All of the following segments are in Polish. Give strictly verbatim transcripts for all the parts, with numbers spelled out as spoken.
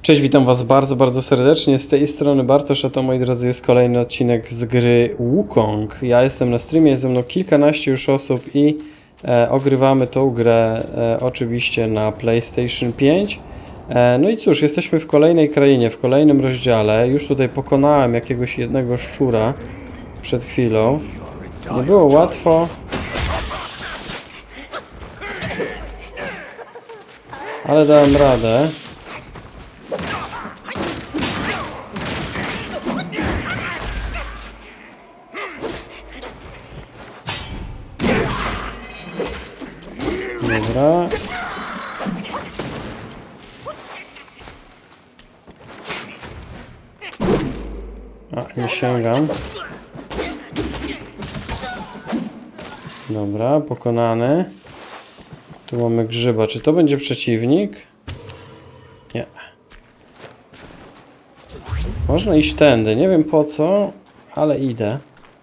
Cześć, witam was bardzo, bardzo serdecznie. Z tej strony Bartosz, a to, moi drodzy, jest kolejny odcinek z gry Wukong. Ja jestem na streamie, jest ze mną kilkanaście już osób i e, ogrywamy tą grę e, oczywiście na PlayStation pięć. E, no i cóż, jesteśmy w kolejnej krainie, w kolejnym rozdziale. Już tutaj pokonałem jakiegoś jednego szczura przed chwilą. Nie było łatwo. Ale dałem radę. Dobra. A, nie sięgam. Dobra, pokonany. Tu mamy grzyba. Czy to będzie przeciwnik? Nie. Można iść tędy. Nie wiem po co, ale idę.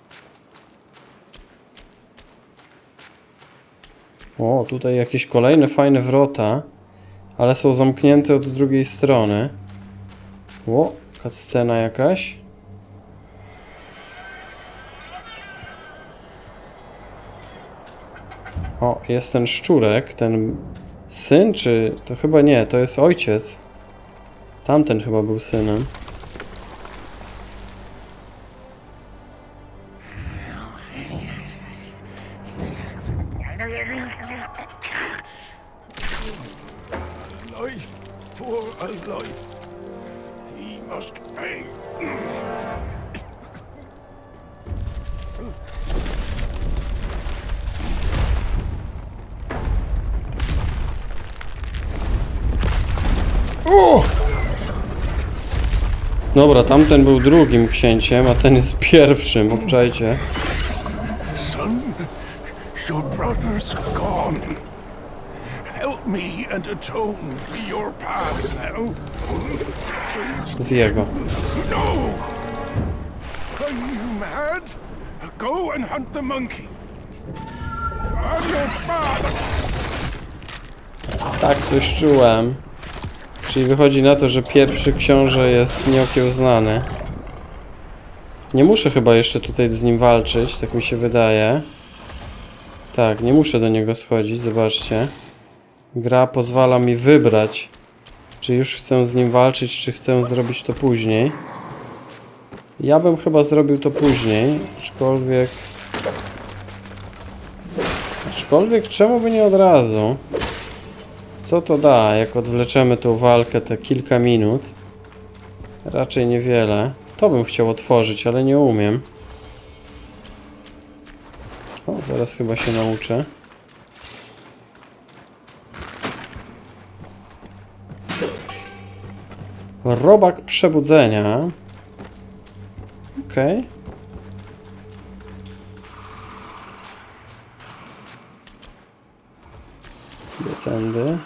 O, tutaj jakieś kolejne fajne wrota, ale są zamknięte od drugiej strony. O, scena jakaś. O, jest ten szczurek, ten syn, czy to chyba nie, to jest ojciec. Tamten chyba był synem. Life for a life. He must pay. O! Dobra, tamten był drugim księciem, a ten jest pierwszym, obczajcie. Son, your brother's gone. Help me and atone for your past now. Z jego. No! Are you mad? Go and hunt the monkey. I'm your father. Tak, coś czułem. Czyli wychodzi na to, że pierwszy książę jest nieokiełznany. Nie muszę chyba jeszcze tutaj z nim walczyć, tak mi się wydaje. Tak, nie muszę do niego schodzić, zobaczcie. Gra pozwala mi wybrać, czy już chcę z nim walczyć, czy chcę zrobić to później. Ja bym chyba zrobił to później, aczkolwiek... Aczkolwiek czemu by nie od razu? Co to da, jak odwleczemy tą walkę te kilka minut? Raczej niewiele. To bym chciał otworzyć, ale nie umiem. O, zaraz chyba się nauczę. Robak przebudzenia. Okej. Okay. Idę tędy.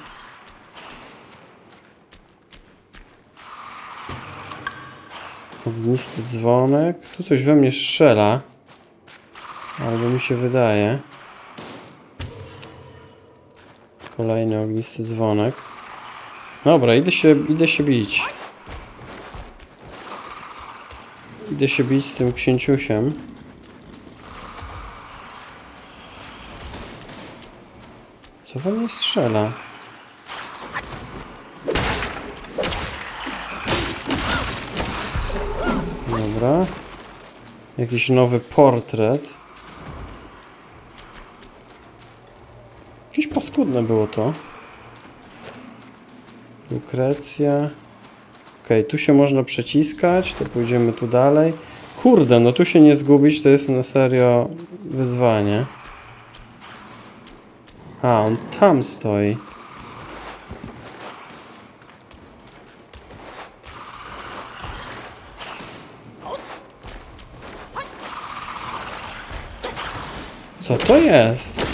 Ognisty dzwonek. Tu coś we mnie strzela. Albo mi się wydaje. Kolejny ognisty dzwonek. Dobra, idę się, idę się bić. Idę się bić z tym księciusiem. Co we mnie strzela? Dobra. Jakiś nowy portret. Jakieś paskudne było to. Lukrecja. Okej, okay, tu się można przeciskać, to pójdziemy tu dalej. Kurde, no tu się nie zgubić, to jest na serio wyzwanie. A, on tam stoi. Co to jest?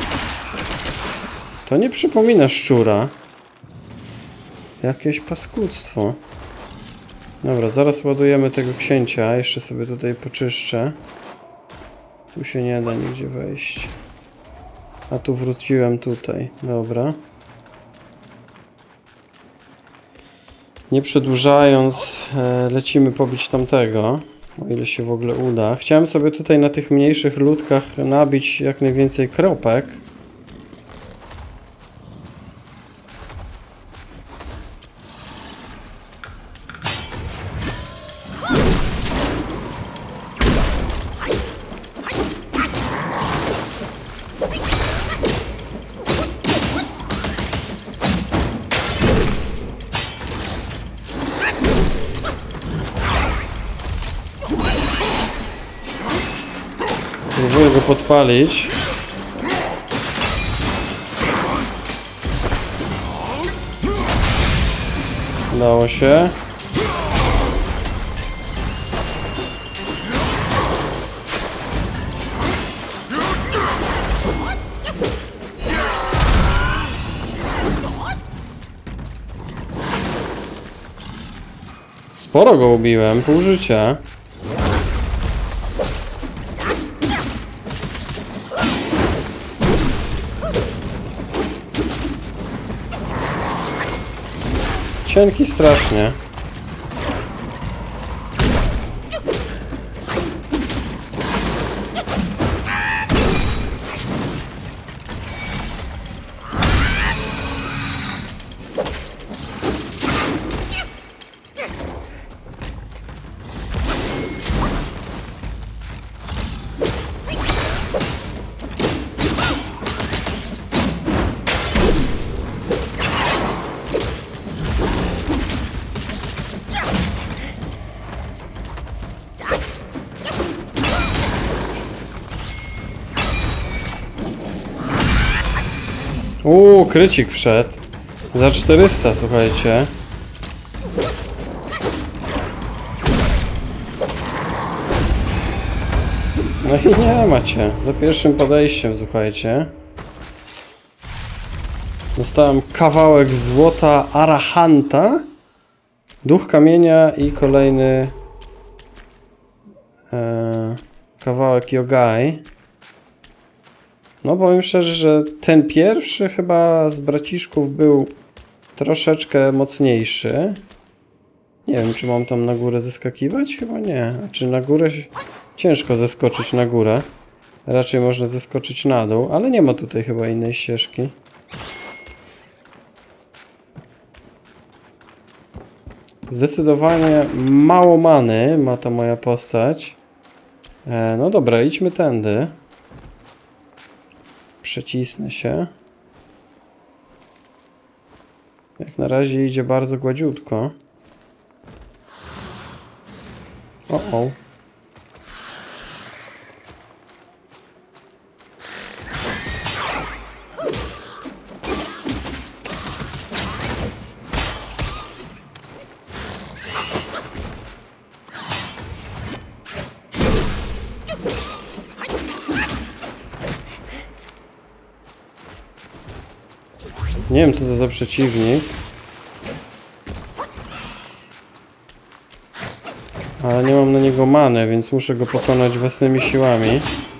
To nie przypomina szczura. Jakieś paskudztwo. Dobra, zaraz ładujemy tego księcia. Jeszcze sobie tutaj poczyszczę. Tu się nie da nigdzie wejść. A tu wróciłem tutaj. Dobra. Nie przedłużając, e, lecimy pobić tamtego, o ile się w ogóle uda. Chciałem sobie tutaj na tych mniejszych ludkach nabić jak najwięcej kropek. Próbuję go podpalić. Udało się. Sporo go ubiłem, pół życia. Cienki strasznie. Uuu, krycik wszedł. Za czterysta, słuchajcie. No i nie macie. Za pierwszym podejściem, słuchajcie. Dostałem kawałek złota Arahanta, duch kamienia i kolejny e, kawałek Yogai. No powiem szczerze, że ten pierwszy chyba z braciszków był troszeczkę mocniejszy. Nie wiem, czy mam tam na górę zeskakiwać? Chyba nie. A czy na górę... Ciężko zeskoczyć na górę. Raczej można zeskoczyć na dół, ale nie ma tutaj chyba innej ścieżki. Zdecydowanie mało many ma ta moja postać. E, no dobra, idźmy tędy. Przecisnę się. Jak na razie idzie bardzo gładziutko. O, o. Nie wiem, co to za przeciwnik. Ale nie mam na niego many, więc muszę go pokonać własnymi siłami.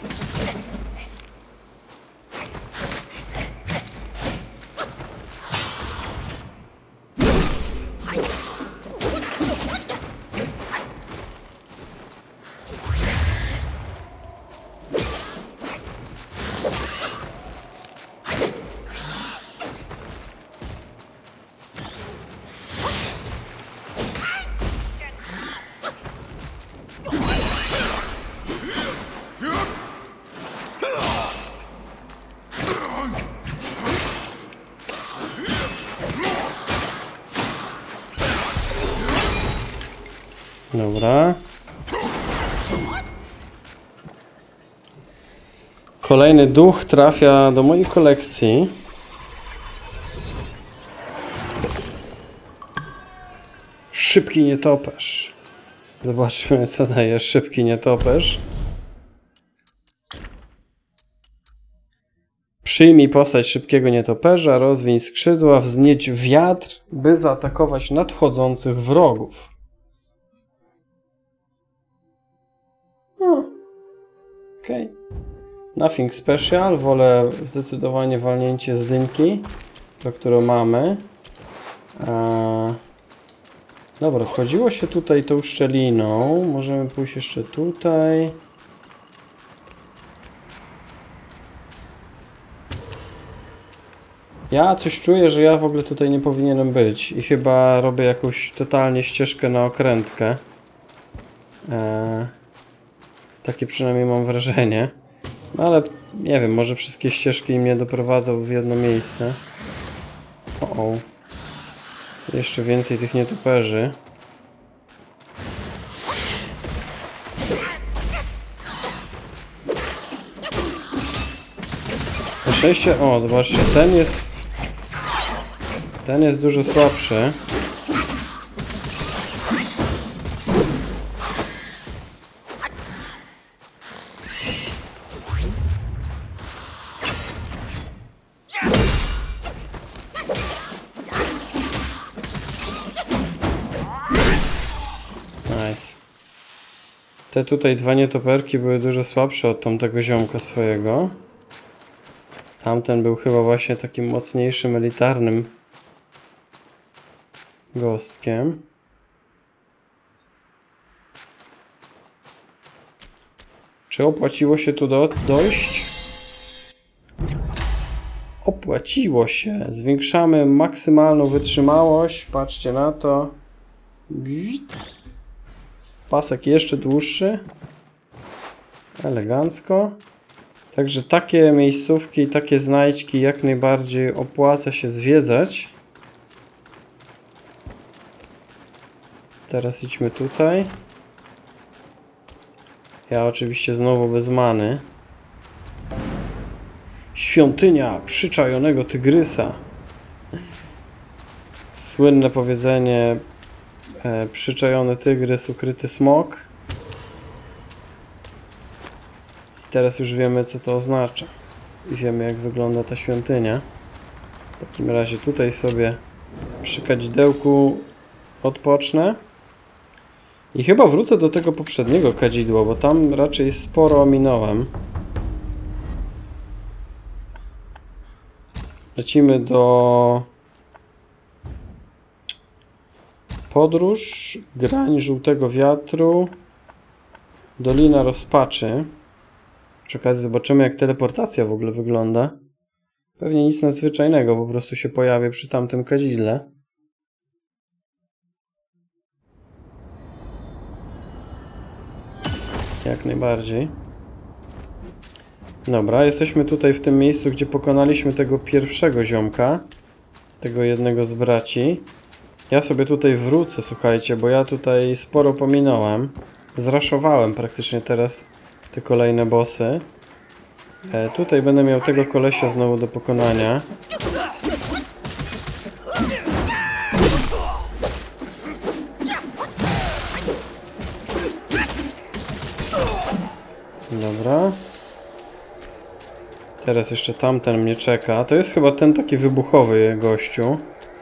Dobra. Kolejny duch trafia do mojej kolekcji. Szybki nietoperz. Zobaczmy, co daje szybki nietoperz. Przyjmij postać szybkiego nietoperza, rozwiń skrzydła, wznieć wiatr, by zaatakować nadchodzących wrogów. Okej. Okay. Nothing special. Wolę zdecydowanie walnięcie z dynki, to którą mamy. Eee, Dobra, wchodziło się tutaj tą szczeliną. Możemy pójść jeszcze tutaj. Ja coś czuję, że ja w ogóle tutaj nie powinienem być. I chyba robię jakąś totalnie ścieżkę na okrętkę. Eee, takie przynajmniej mam wrażenie. No ale nie wiem, może wszystkie ścieżki mnie doprowadzą w jedno miejsce. O, o. Jeszcze więcej tych nietoperzy. Na szczęście, o zobaczcie, ten jest ten jest dużo słabszy. Nice. Te tutaj dwa nietoperki były dużo słabsze od tamtego ziomka swojego. Tamten był chyba właśnie takim mocniejszym, elitarnym gostkiem. Czy opłaciło się tu do, dojść? Opłaciło się. Zwiększamy maksymalną wytrzymałość. Patrzcie na to. Pasek jeszcze dłuższy. Elegancko. Także takie miejscówki, takie znajdźki jak najbardziej opłaca się zwiedzać. Teraz idźmy tutaj. Ja oczywiście znowu bez many. Świątynia przyczajonego tygrysa. Słynne powiedzenie e, przyczajony tygrys, ukryty smok. I teraz już wiemy, co to oznacza. I wiemy, jak wygląda ta świątynia. W takim razie tutaj sobie przy kadzidełku odpocznę. I chyba wrócę do tego poprzedniego kadzidła, bo tam raczej sporo ominąłem. Lecimy do podróż, grań żółtego wiatru, Dolina Rozpaczy. Przy okazji zobaczymy, jak teleportacja w ogóle wygląda. Pewnie nic nadzwyczajnego, po prostu się pojawię przy tamtym kadzidle. Jak najbardziej. Dobra, jesteśmy tutaj w tym miejscu, gdzie pokonaliśmy tego pierwszego ziomka. Tego jednego z braci. Ja sobie tutaj wrócę, słuchajcie, bo ja tutaj sporo pominąłem. Zraszowałem praktycznie teraz te kolejne bossy. E, tutaj będę miał tego kolesia znowu do pokonania. Dobra. Teraz jeszcze tamten mnie czeka. To jest chyba ten taki wybuchowy gościu.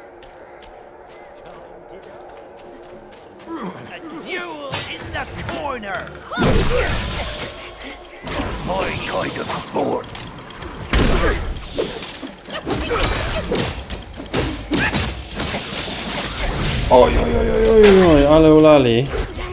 Oj, oj, oj, oj, oj, oj, ale ulali.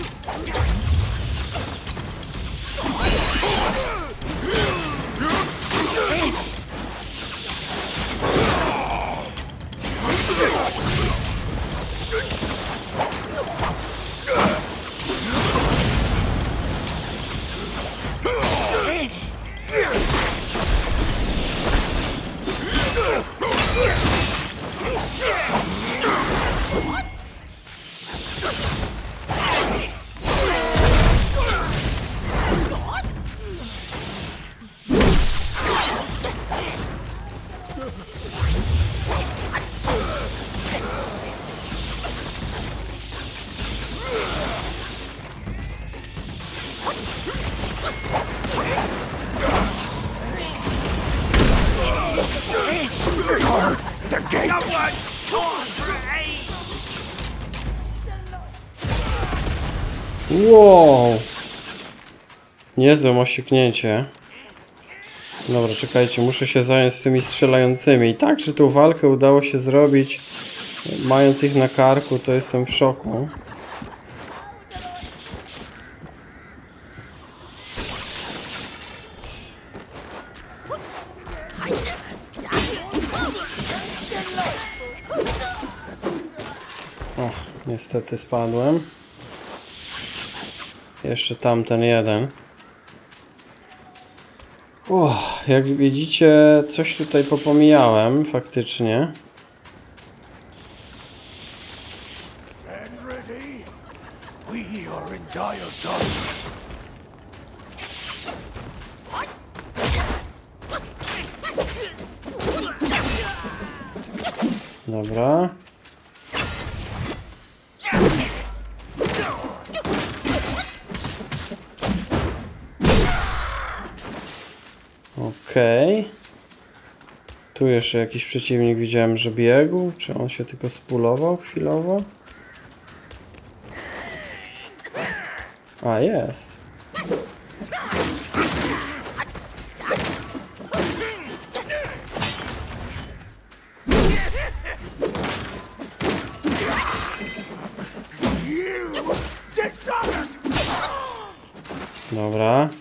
Wow! Niezłe osiągnięcie. Dobra, czekajcie, muszę się zająć z tymi strzelającymi. I tak, że tą walkę udało się zrobić Mając ich na karku, to jestem w szoku. Och, niestety spadłem. Jeszcze tamten jeden. Uch, jak widzicie, coś tutaj popomijałem faktycznie. Stand ready. We are in dire times. Dobra. Okej. Okay. Tu jeszcze jakiś przeciwnik widziałem, że biegł. Czy on się tylko spulował chwilowo? A, jest. Dobra.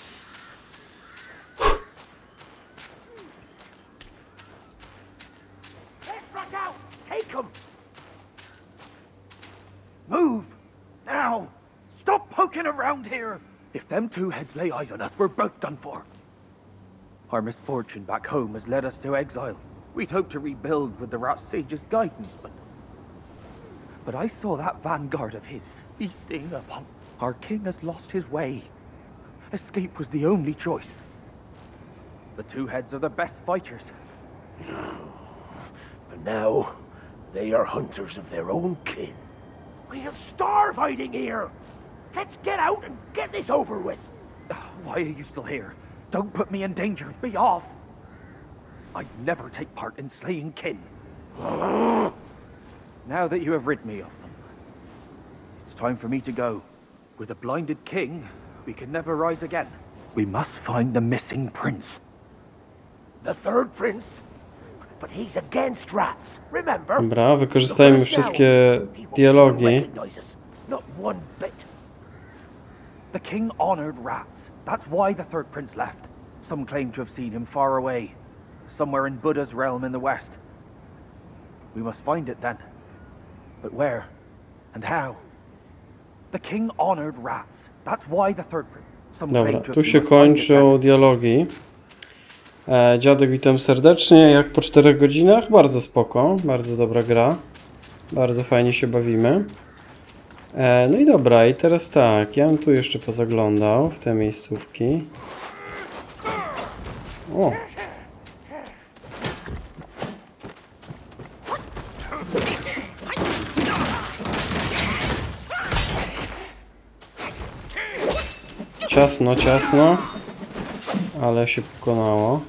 Move! Now! Stop poking around here! If them two heads lay eyes on us, we're both done for. Our misfortune back home has led us to exile. We'd hoped to rebuild with the Rat Sage's guidance, but... But I saw that vanguard of his feasting upon... Our king has lost his way. Escape was the only choice. The two heads are the best fighters. But now, they are hunters of their own kin. We'll starve hiding here! Let's get out and get this over with! Why are you still here? Don't put me in danger. Be off! I'd never take part in slaying kin. Now that you have rid me of them, it's time for me to go. With a blinded king, we can never rise again. We must find the missing prince. The third prince? But he's against rats, remember? Dobra, wykorzystajmy wszystkie dialogi. Not one bit. The king honored rats. That's why the third prince left. Some claim to have seen him far away, somewhere in Buddha's realm in the west. We must find it then. But where? And how? The king honored rats. That's why the third prince. Some claim Dobra, to have tu się we must find it kończą then. dialogi. E, dziadek, witam serdecznie. Jak po czterech godzinach? Bardzo spoko, bardzo dobra gra. Bardzo fajnie się bawimy. E, no i dobra, i teraz tak, ja bym tu jeszcze pozaglądał w te miejscówki. O! Ciasno, ciasno, ale się pokonało.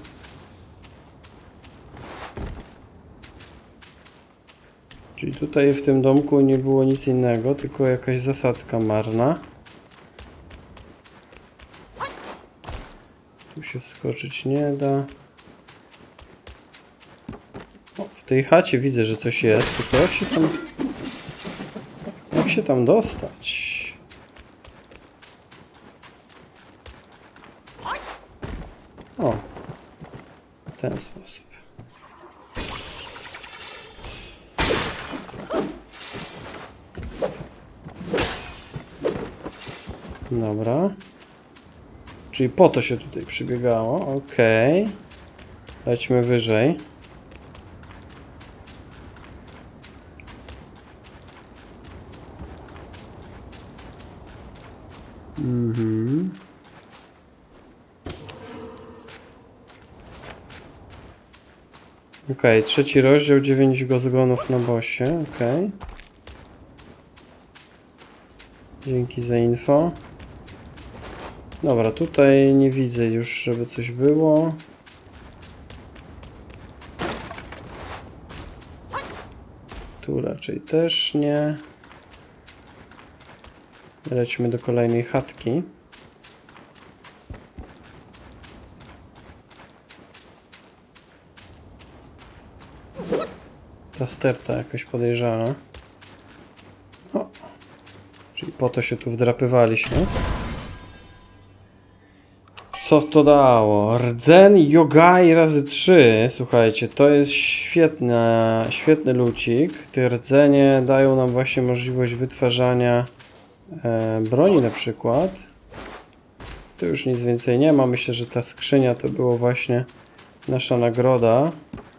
Czyli tutaj w tym domku nie było nic innego, tylko jakaś zasadzka marna. Tu się wskoczyć nie da. O, w tej chacie widzę, że coś jest, tylko jak się tam... Jak się tam dostać? O, w ten sposób. Dobra. Czyli po to się tutaj przybiegało. Okej. Okay. Lećmy wyżej. Mhm. Okej, okay, trzeci rozdział, dziewięć gozgonów na bossie, okej. Okay. Dzięki za info. Dobra, tutaj nie widzę już, żeby coś było. Tu raczej też nie. Lećmy do kolejnej chatki. ta sterta jakoś podejrzana. O. Czyli po to się tu wdrapywaliśmy. Co to dało? Rdzen Yogai razy trzy. Słuchajcie, to jest świetna, świetny lucik. Te rdzenie dają nam właśnie możliwość wytwarzania e, broni na przykład. Tu już nic więcej nie ma. Myślę, że ta skrzynia to było właśnie nasza nagroda.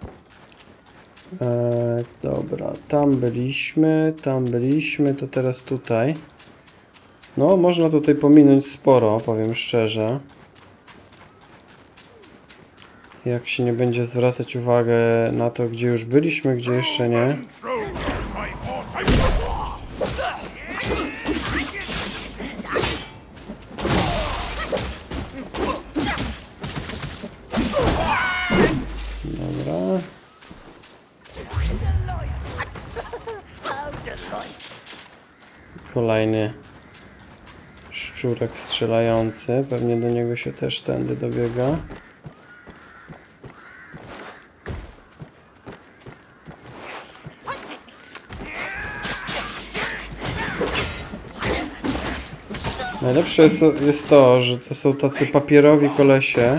E, dobra, tam byliśmy, tam byliśmy, to teraz tutaj. No, można tutaj pominąć sporo, powiem szczerze. Jak się nie będzie zwracać uwagę na to, gdzie już byliśmy, gdzie jeszcze nie. Dobra. Kolejny szczurek strzelający. Pewnie do niego się też tędy dobiega. Najlepsze jest, jest to, że to są tacy papierowi kolesie,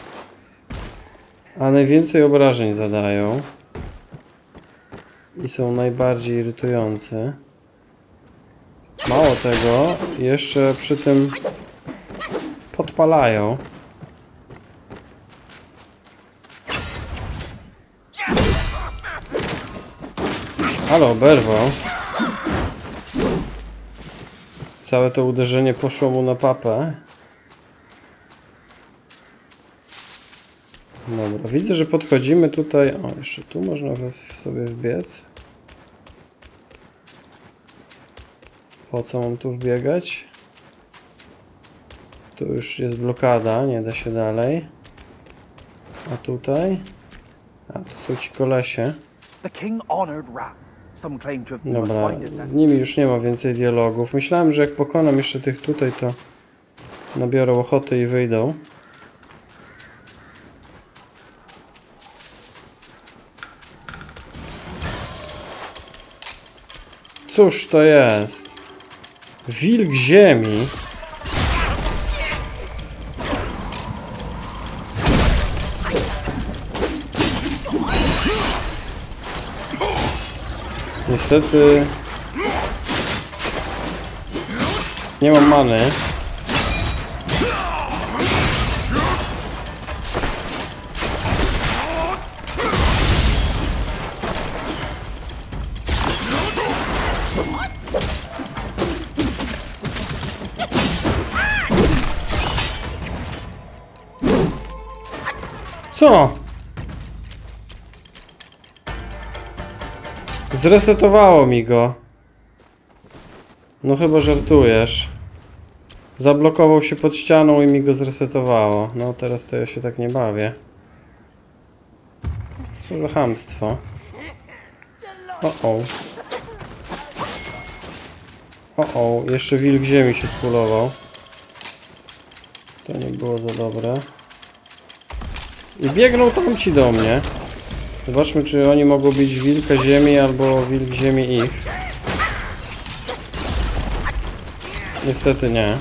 a najwięcej obrażeń zadają i są najbardziej irytujący. Mało tego, jeszcze przy tym podpalają. Ale oberwał. Całe to uderzenie poszło mu na papę. Dobra, widzę, że podchodzimy tutaj. O, jeszcze tu można sobie wbiec. Po co mam tu wbiegać? Tu już jest blokada, nie da się dalej. A tutaj? A, tu są ci kolesie. Dobra, z nimi już nie ma więcej dialogów. Myślałem, że jak pokonam jeszcze tych tutaj, to nabiorą ochoty i wyjdą. Cóż to jest? Wilk ziemi. Niestety nie mam many. Co? Zresetowało mi go. No chyba żartujesz. Zablokował się pod ścianą i mi go zresetowało. No teraz to ja się tak nie bawię. Co za chamstwo. O-o. O-o, jeszcze wilk ziemi się spulował. To nie było za dobre. I biegną tamci do mnie. Zobaczmy, czy oni mogą bić wilka ziemi albo wilk ziemi ich. Niestety nie.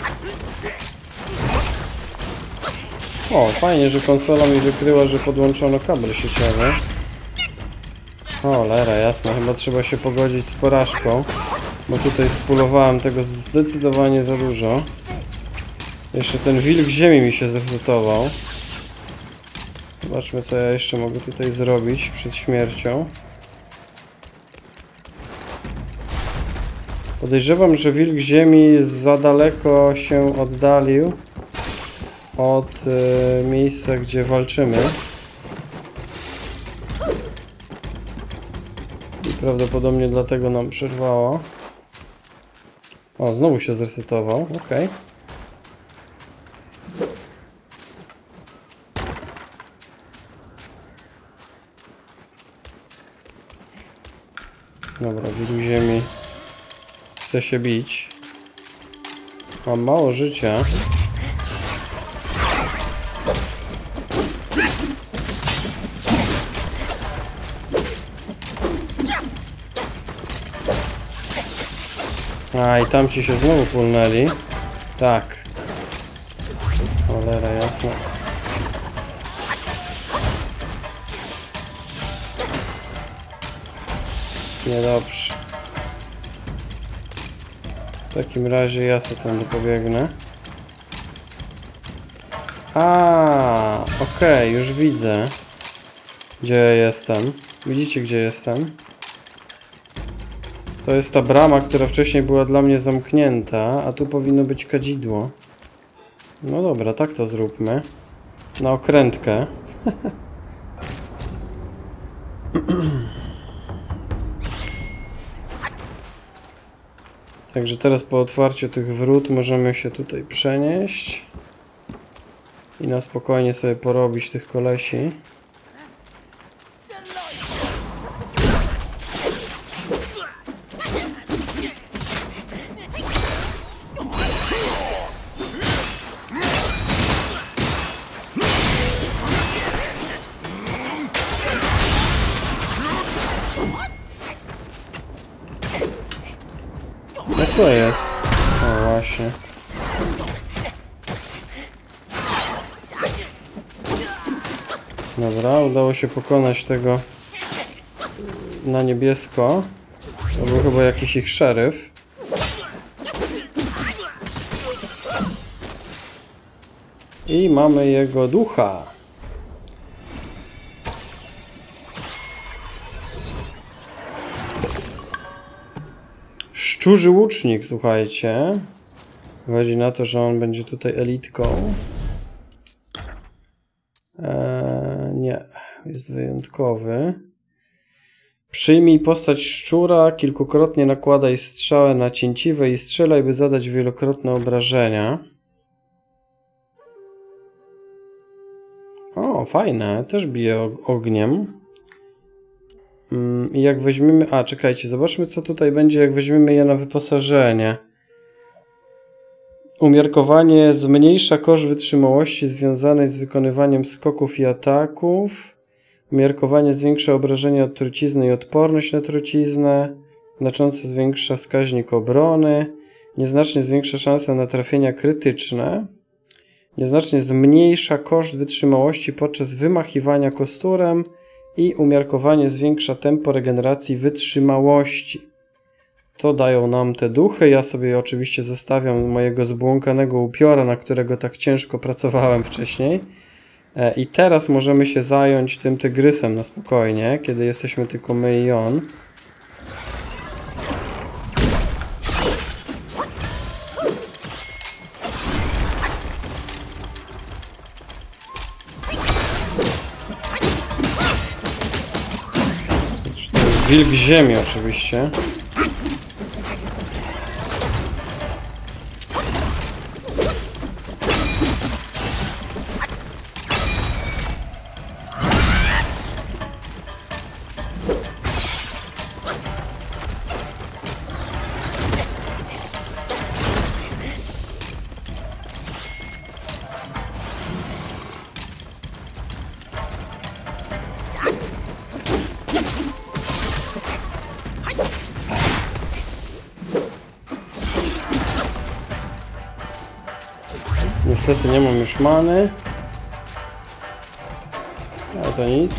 O, fajnie, że konsola mi wykryła, że podłączono kabel sieciowy. Cholera, jasne, chyba trzeba się pogodzić z porażką. Bo tutaj spulowałem tego zdecydowanie za dużo. Jeszcze ten wilk ziemi mi się zresetował. Zobaczmy, co ja jeszcze mogę tutaj zrobić przed śmiercią. Podejrzewam, że wilk ziemi za daleko się oddalił od y, miejsca, gdzie walczymy. I prawdopodobnie dlatego nam przerwało. O, znowu się zresetował, ok. Dobra, wilk ziemi chce się bić. Mam mało życia. A i tam ci się znowu pulnęli. Tak. Cholera jasna. Niedobrze. W takim razie ja sobie tam pobiegnę. A, okej, okay, już widzę, gdzie ja jestem. Widzicie, gdzie jestem? To jest ta brama, która wcześniej była dla mnie zamknięta, a tu powinno być kadzidło. No dobra, tak to zróbmy. Na okrętkę. Także teraz po otwarciu tych wrót możemy się tutaj przenieść. I na spokojnie sobie porobić tych kolesi. No co jest? O właśnie. Dobra, udało się pokonać tego na niebiesko. To był chyba jakiś ich szeryf. I mamy jego ducha. Szczurzy łucznik, słuchajcie. Wychodzi na to, że on będzie tutaj elitką. Eee, nie, jest wyjątkowy. Przyjmij postać szczura, kilkukrotnie nakładaj strzałę na cięciwe i strzelaj, by zadać wielokrotne obrażenia. O, fajne, też bije ogniem. I jak weźmiemy... A, czekajcie, zobaczmy co tutaj będzie, jak weźmiemy je na wyposażenie. Umiarkowanie zmniejsza koszt wytrzymałości związanej z wykonywaniem skoków i ataków. Umiarkowanie zwiększa obrażenia od trucizny i odporność na truciznę. Znacząco zwiększa wskaźnik obrony. Nieznacznie zwiększa szanse na trafienia krytyczne. Nieznacznie zmniejsza koszt wytrzymałości podczas wymachiwania kosturem. I umiarkowanie zwiększa tempo regeneracji wytrzymałości. To dają nam te duchy. Ja sobie oczywiście zostawiam mojego zbłąkanego upiora, na którego tak ciężko pracowałem wcześniej. I teraz możemy się zająć tym tygrysem na spokojnie, kiedy jesteśmy tylko my i on. Wilk ziemi oczywiście. Niestety nie mam już many. Ale to nic.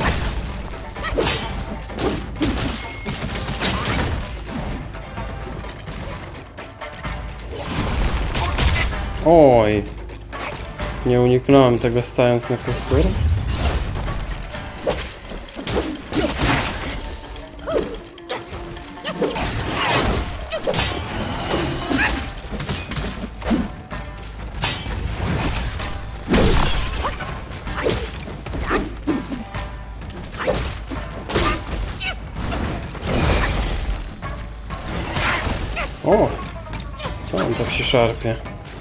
Oj. Nie uniknąłem tego stając na kostur. O! Co on tak się szarpie?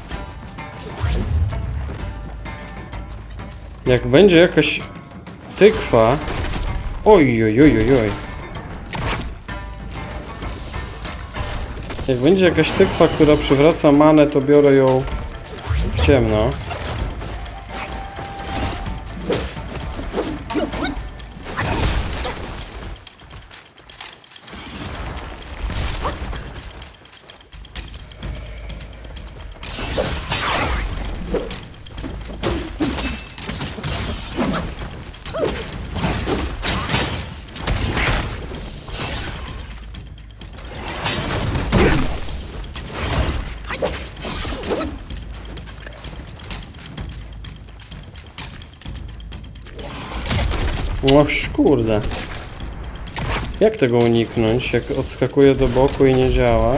Jak będzie jakaś tykwa... Oj, oj, oj, oj, oj. Jak będzie jakaś tykwa, która przywraca manę, to biorę ją w ciemno. Och, kurde. Jak tego uniknąć, jak odskakuje do boku i nie działa?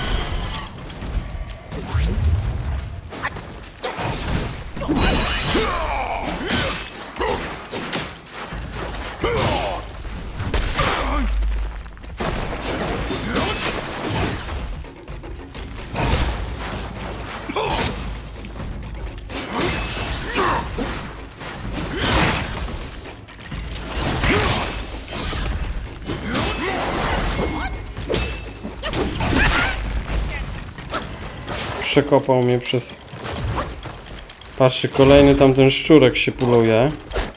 Przekopał mnie przez... Patrzcie, kolejny tamten szczurek się puluje.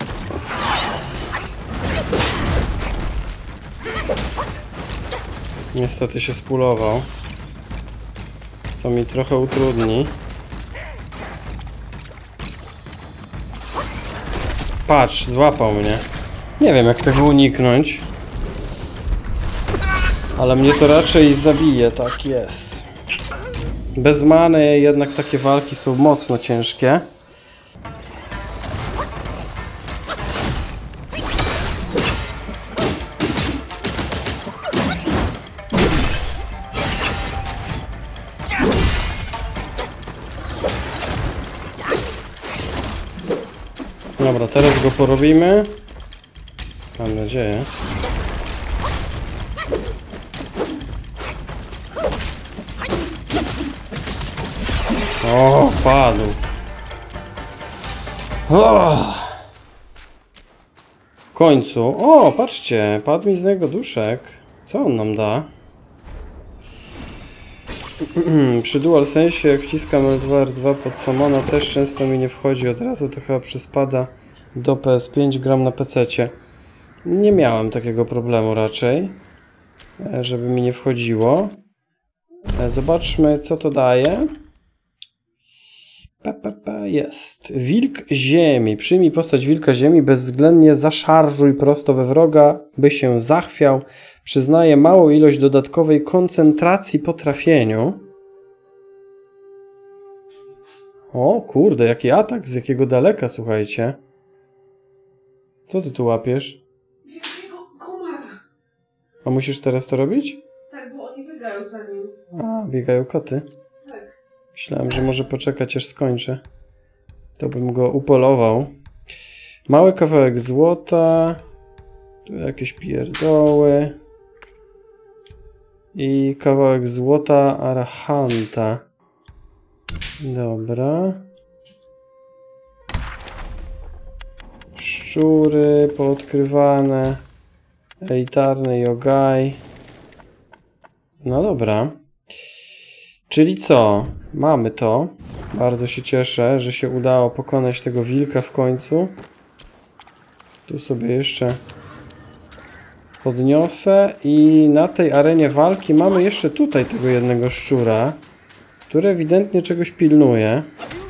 Niestety się spulował. Co mi trochę utrudni. Patrz, złapał mnie. Nie wiem, jak tego uniknąć. Ale mnie to raczej zabije, tak jest. Bez many jednak takie walki są mocno ciężkie. Dobra, teraz go porobimy. Mam nadzieję. O, padł. O! W końcu. O, patrzcie, padł mi z niego duszek. Co on nam da? Przy DualSense jak wciskam L dwa R dwa pod Summona też często mi nie wchodzi od razu, to chyba przyspada do P S pięć, gram na pececie. Nie miałem takiego problemu raczej, żeby mi nie wchodziło. Zobaczmy, co to daje. Pa, pa, pa, jest. Wilk ziemi. Przyjmij postać wilka ziemi, bezwzględnie zaszarżuj prosto we wroga, by się zachwiał. Przyznaje małą ilość dodatkowej koncentracji po trafieniu. O kurde, jaki atak, z jakiego daleka, słuchajcie. Co ty tu łapiesz? Wielkiego komara. A musisz teraz to robić? Tak, bo oni biegają za nim. A, biegają koty. Tak. Myślałem, że może poczekać aż skończę. To bym go upolował. Mały kawałek złota. Tu jakieś pierdoły. I kawałek złota arahanta. Dobra. Szczury poodkrywane. Elitarny Yogai. No dobra. Czyli co? Mamy to. Bardzo się cieszę, że się udało pokonać tego wilka w końcu. Tu sobie jeszcze podniosę. I na tej arenie walki mamy jeszcze tutaj tego jednego szczura, który ewidentnie czegoś pilnuje.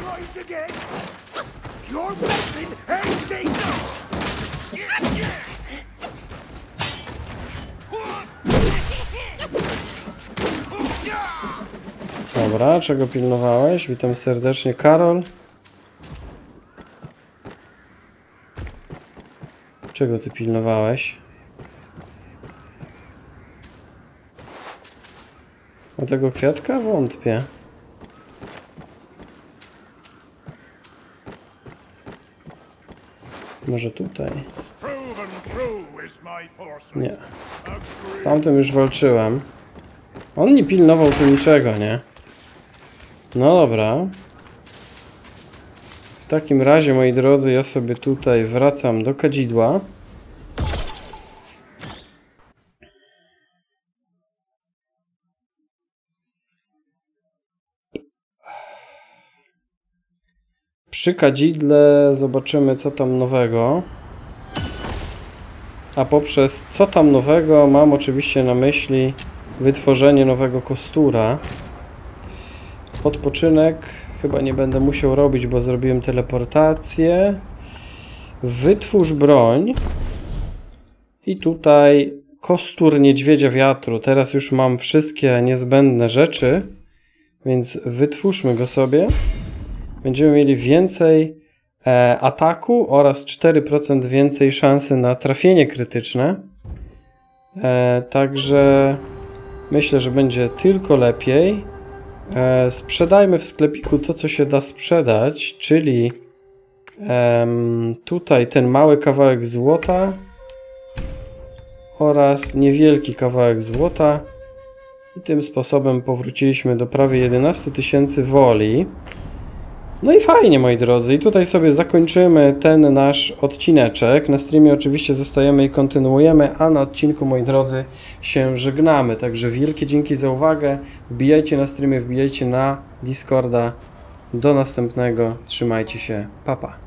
Dobra, czego pilnowałeś? Witam serdecznie, Karol. Czego ty pilnowałeś? O tego kwiatka? Wątpię. Może tutaj? Nie. Z tamtym już walczyłem. On nie pilnował tu niczego, nie? No dobra. W takim razie, moi drodzy, ja sobie tutaj wracam do kadzidła. Przy kadzidle zobaczymy, co tam nowego. A poprzez co tam nowego mam oczywiście na myśli wytworzenie nowego kostura. Odpoczynek chyba nie będę musiał robić, bo zrobiłem teleportację. Wytwórz broń. I tutaj kostur niedźwiedzia wiatru. Teraz już mam wszystkie niezbędne rzeczy, więc wytwórzmy go sobie. Będziemy mieli więcej e, ataku oraz cztery procent więcej szansy na trafienie krytyczne. E, także myślę, że będzie tylko lepiej. E, sprzedajmy w sklepiku to, co się da sprzedać, czyli e, tutaj ten mały kawałek złota oraz niewielki kawałek złota. I tym sposobem powróciliśmy do prawie jedenastu tysięcy woli. No i fajnie, moi drodzy. I tutaj sobie zakończymy ten nasz odcineczek. Na streamie oczywiście zostajemy i kontynuujemy, a na odcinku, moi drodzy, się żegnamy. Także wielkie dzięki za uwagę. Wbijajcie na streamie, wbijajcie na Discorda. Do następnego. Trzymajcie się. Pa, pa.